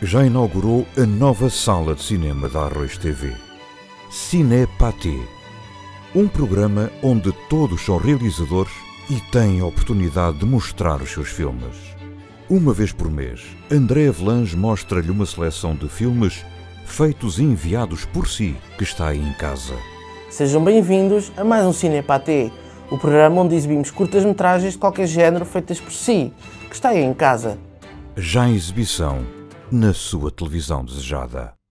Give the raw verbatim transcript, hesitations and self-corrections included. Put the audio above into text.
já inaugurou a nova sala de cinema da Arroz T V. Ciné Pathé, um programa onde todos são realizadores e têm a oportunidade de mostrar os seus filmes. Uma vez por mês, André Avelange mostra-lhe uma seleção de filmes feitos e enviados por si, que está aí em casa. Sejam bem-vindos a mais um Ciné Pathé, o programa onde exibimos curtas-metragens de qualquer género feitas por si, que está aí em casa. Já em exibição na sua televisão desejada.